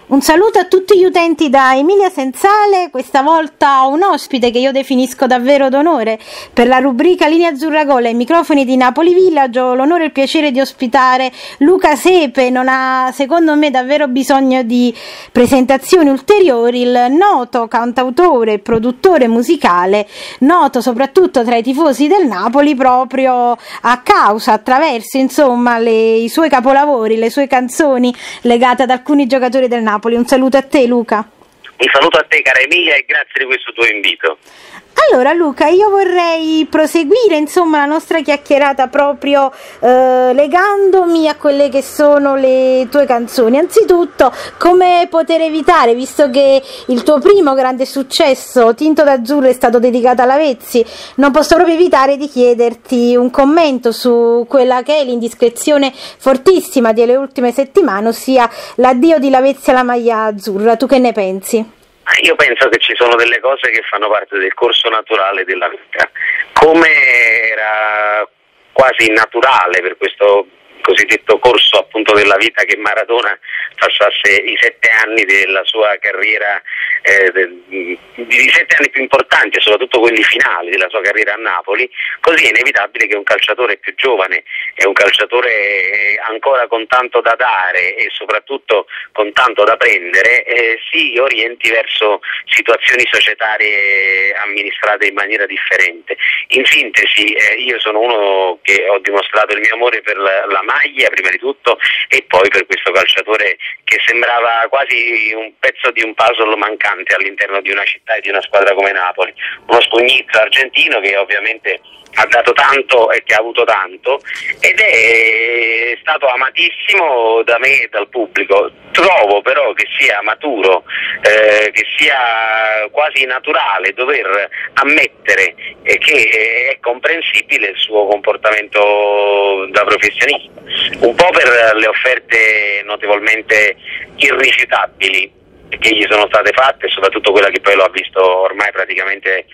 Un saluto a tutti gli utenti da Emilia Senzale, questa volta un ospite che io definisco davvero d'onore. Per la rubrica Linea Azzurra Gol ai microfoni di Napoli Village ho l'onore e il piacere di ospitare Luca Sepe. Non ha secondo me davvero bisogno di presentazioni ulteriori, il noto cantautore e produttore musicale, noto soprattutto tra i tifosi del Napoli proprio attraverso insomma i suoi capolavori, le sue canzoni legate ad alcuni giocatori del Napoli. Un saluto a te, Luca. Un saluto a te, cara Emilia, e grazie di questo tuo invito. Allora Luca, io vorrei proseguire insomma la nostra chiacchierata proprio legandomi a quelle che sono le tue canzoni. Anzitutto, come poter evitare, visto che il tuo primo grande successo, Tinto d'Azzurro, è stato dedicato a Lavezzi, non posso proprio evitare di chiederti un commento su quella che è l'indiscrezione fortissima delle ultime settimane, ossia l'addio di Lavezzi alla maglia azzurra. Tu che ne pensi? Io penso che ci sono delle cose che fanno parte del corso naturale della vita, come era quasi naturale per questo cosiddetto corso appunto della vita che Maradona passasse i 7 anni della sua carriera, i 7 anni più importanti e soprattutto quelli finali della sua carriera a Napoli. Così è inevitabile che un calciatore più giovane e un calciatore ancora con tanto da dare e soprattutto con tanto da prendere si orienti verso situazioni societarie amministrate in maniera differente. In sintesi, io sono uno che ho dimostrato il mio amore per la maglia prima di tutto e poi per questo calciatore che sembrava quasi un pezzo di un puzzle mancante all'interno di una città e di una squadra come Napoli, uno spugnizzo argentino che ovviamente ha dato tanto e che ha avuto tanto ed è stato amatissimo da me e dal pubblico. Trovo però che sia maturo, che sia quasi naturale dover ammettere che è comprensibile il suo comportamento da professionista, un po' per le offerte notevolmente irrifiutabili che gli sono state fatte, soprattutto quella che poi lo ha visto ormai praticamente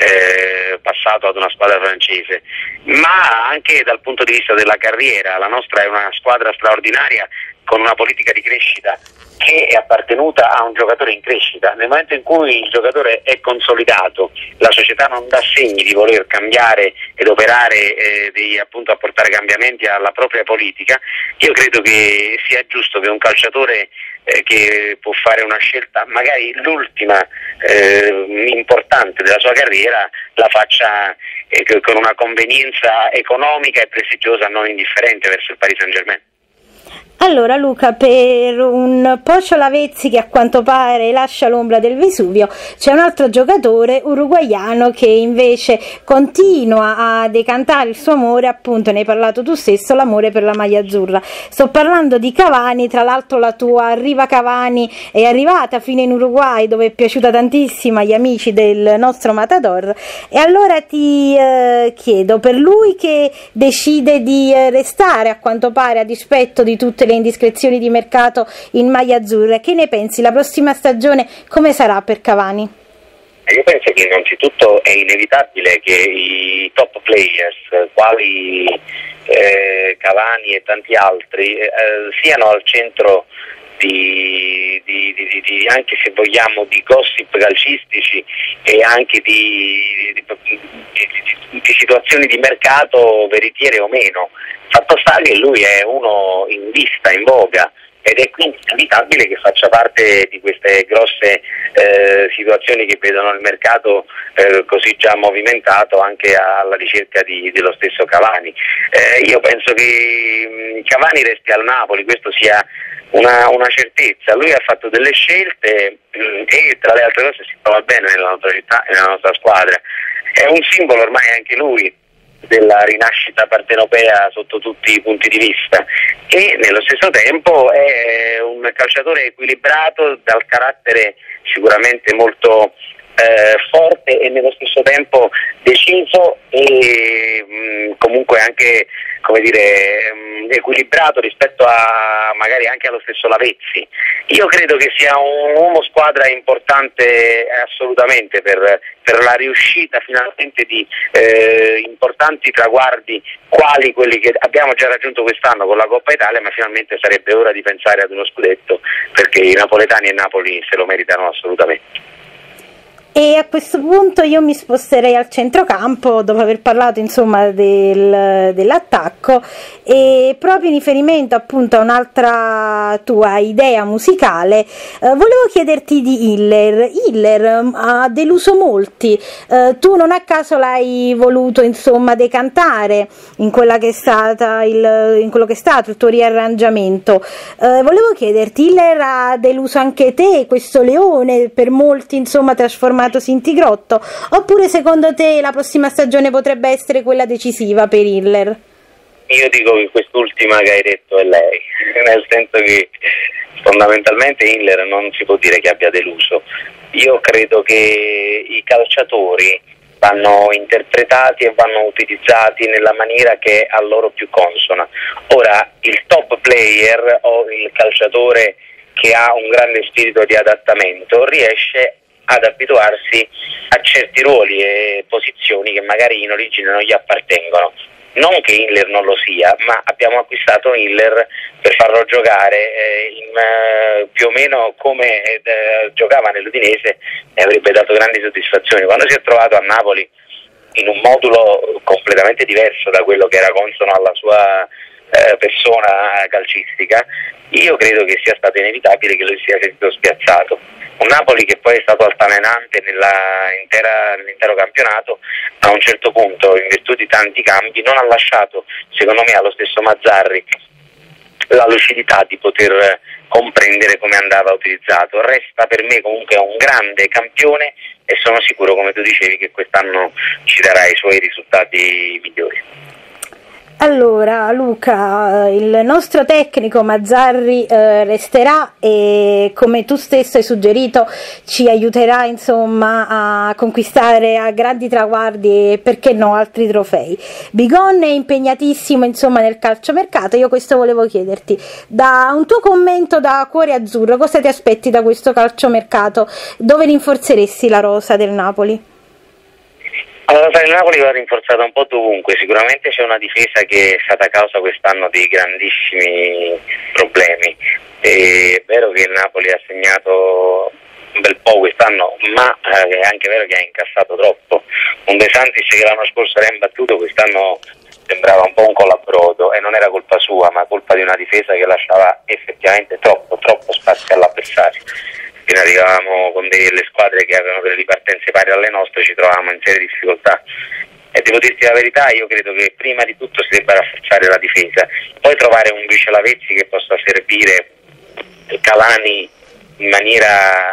passato ad una squadra francese, ma anche dal punto di vista della carriera. La nostra è una squadra straordinaria con una politica di crescita che è appartenuta a un giocatore in crescita. Nel momento in cui il giocatore è consolidato, la società non dà segni di voler cambiare ed operare, di appunto apportare cambiamenti alla propria politica, io credo che sia giusto che un calciatore che può fare una scelta, magari l'ultima importante della sua carriera, la faccia con una convenienza economica e prestigiosa non indifferente verso il Paris Saint-Germain. Allora Luca, per un Pocio Lavezzi che a quanto pare lascia l'ombra del Vesuvio, c'è un altro giocatore uruguaiano che invece continua a decantare il suo amore, appunto ne hai parlato tu stesso, l'amore per la maglia azzurra. Sto parlando di Cavani. Tra l'altro la tua Arriva Cavani è arrivata fino in Uruguay, dove è piaciuta tantissimo agli amici del nostro Matador, e allora ti chiedo, per lui che decide di restare a quanto pare a dispetto di tutte le indiscrezioni di mercato in maglia azzurra, che ne pensi? La prossima stagione come sarà per Cavani? Io penso che innanzitutto è inevitabile che i top players quali Cavani e tanti altri siano al centro di anche se vogliamo di gossip calcistici e anche di situazioni di mercato veritiere o meno. Fatto sta che lui è uno in vista, in voga, ed è quindi inevitabile che faccia parte di queste grosse situazioni che vedono il mercato così già movimentato anche alla ricerca dello stesso Cavani. Io penso che Cavani resti al Napoli, questo sia una certezza. Lui ha fatto delle scelte e tra le altre cose si trova bene nella nostra città e nella nostra squadra. È un simbolo ormai anche lui della rinascita partenopea sotto tutti i punti di vista e nello stesso tempo è un calciatore equilibrato, dal carattere sicuramente molto forte e nello stesso tempo deciso e comunque anche, come dire, equilibrato rispetto a magari anche allo stesso Lavezzi. Io credo che sia un uomo squadra importante assolutamente per la riuscita finalmente di importanti traguardi quali quelli che abbiamo già raggiunto quest'anno con la Coppa Italia, ma finalmente sarebbe ora di pensare ad uno scudetto perché i napoletani e Napoli se lo meritano assolutamente. E a questo punto io mi sposterei al centrocampo dopo aver parlato insomma dell'attacco, e proprio in riferimento appunto a un'altra tua idea musicale, volevo chiederti di Hiller. Hiller ha deluso molti, tu non a caso l'hai voluto insomma decantare in quella che è stata in quello che è stato il tuo riarrangiamento. Volevo chiederti, Hiller ha deluso anche te, questo leone per molti insomma trasformato in Tigrotto, oppure secondo te la prossima stagione potrebbe essere quella decisiva per Hiller? Io dico che quest'ultima che hai detto è lei, nel senso che fondamentalmente Hiller non si può dire che abbia deluso. Io credo che i calciatori vanno interpretati e vanno utilizzati nella maniera che è a loro più consona. Ora, il top player o il calciatore che ha un grande spirito di adattamento riesce ad abituarsi a certi ruoli e posizioni che magari in origine non gli appartengono. Non che Hiller non lo sia, ma abbiamo acquistato Hiller per farlo giocare più o meno come giocava nell'Udinese, e avrebbe dato grandi soddisfazioni. Quando si è trovato a Napoli in un modulo completamente diverso da quello che era consono alla sua persona calcistica, io credo che sia stato inevitabile che lui sia sentito spiazzato. Un Napoli che poi è stato altalenante nell'intero campionato, a un certo punto, in virtù di tanti cambi, non ha lasciato, secondo me, allo stesso Mazzarri la lucidità di poter comprendere come andava utilizzato. Resta per me comunque un grande campione e sono sicuro, come tu dicevi, che quest'anno ci darà i suoi risultati migliori. Allora Luca, il nostro tecnico Mazzarri resterà e, come tu stesso hai suggerito, ci aiuterà insomma a conquistare a grandi traguardi e perché no altri trofei. Bigon è impegnatissimo insomma nel calciomercato. Io questo volevo chiederti, da un tuo commento da cuore azzurro, cosa ti aspetti da questo calciomercato? Dove rinforzeresti la rosa del Napoli? Allora, il Napoli va rinforzata un po' dovunque. Sicuramente c'è una difesa che è stata causa quest'anno di grandissimi problemi. È vero che il Napoli ha segnato un bel po' quest'anno, ma è anche vero che ha incassato troppo. Un De Santis che l'anno scorso era imbattuto, quest'anno sembrava un po' un colabrodo, e non era colpa sua, ma colpa di una difesa che lasciava effettivamente troppo spazio all'avversario. Appena arrivavamo con delle squadre che avevano delle ripartenze pari alle nostre, ci trovavamo in serie difficoltà. E devo dirti la verità, io credo che prima di tutto si debba rafforzare la difesa, poi trovare un vice Lavezzi che possa servire Cavani in maniera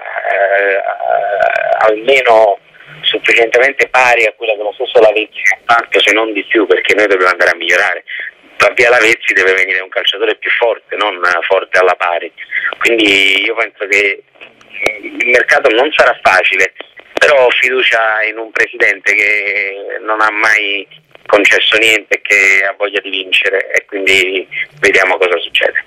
almeno sufficientemente pari a quella che lo stesso Lavezzi ha fatto, se non di più, perché noi dobbiamo andare a migliorare. Da via Lavezzi deve venire un calciatore più forte, non forte alla pari. Quindi io penso che il mercato non sarà facile, però ho fiducia in un presidente che non ha mai concesso niente e che ha voglia di vincere, e quindi vediamo cosa succede.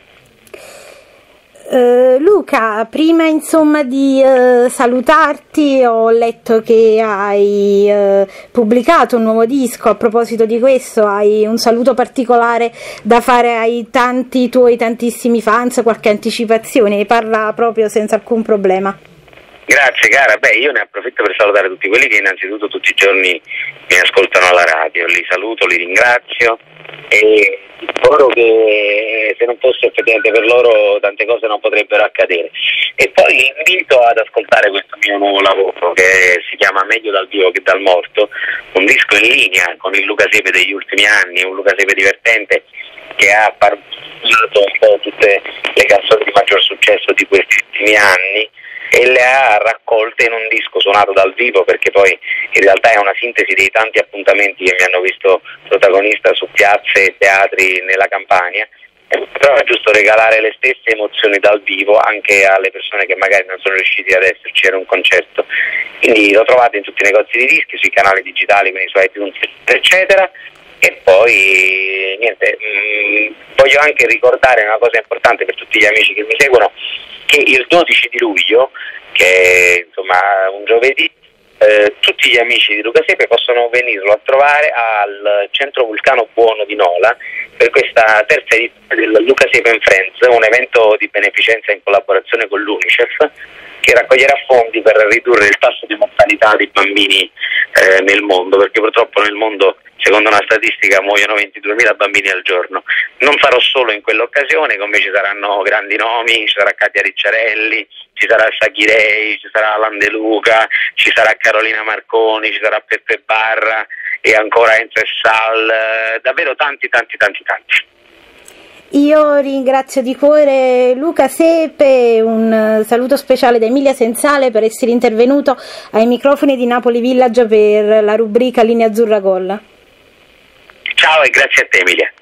Luca, prima insomma di salutarti, ho letto che hai pubblicato un nuovo disco. A proposito di questo, hai un saluto particolare da fare ai tuoi tantissimi fans, qualche anticipazione? Parla proprio senza alcun problema. Grazie cara, io ne approfitto per salutare tutti quelli che innanzitutto tutti i giorni mi ascoltano alla radio, li saluto, li ringrazio e dico che se non fosse effettivamente per loro tante cose non potrebbero accadere. E poi li invito ad ascoltare questo mio nuovo lavoro che si chiama Meglio dal vivo che dal morto, un disco in linea con il Luca Sepe degli ultimi anni, un Luca Sepe divertente che ha parlato un po' tutte le canzoni di maggior successo di questi ultimi anni e le ha raccolte in un disco suonato dal vivo, perché poi in realtà è una sintesi dei tanti appuntamenti che mi hanno visto protagonista su piazze e teatri nella Campania, però è giusto regalare le stesse emozioni dal vivo anche alle persone che magari non sono riusciti ad esserci in un concerto. Quindi lo trovate in tutti i negozi di dischi, sui canali digitali, quindi su iTunes eccetera. E poi niente, voglio anche ricordare una cosa importante per tutti gli amici che mi seguono, che il 12 di luglio, che è insomma un giovedì, tutti gli amici di Luca Siepe possono venirlo a trovare al Centro Vulcano Buono di Nola per questa terza edizione del Luca Siepe and Friends, un evento di beneficenza in collaborazione con l'UNICEF che raccoglierà fondi per ridurre il tasso di mortalità dei bambini nel mondo, perché purtroppo nel mondo, secondo una statistica, muoiono 22.000 bambini al giorno. Non sarò solo in quell'occasione, con me ci saranno grandi nomi, ci sarà Katia Ricciarelli, ci sarà Saghirei, ci sarà Alan De Luca, ci sarà Carolina Marconi, ci sarà Peppe Barra e ancora Enzo e Sal, davvero tanti. Io ringrazio di cuore Luca Siepe, un saluto speciale da Emilia Sensale per essere intervenuto ai microfoni di Napoli Village per la rubrica Linea Azzurra Gol. Ciao e grazie a te, Emilia.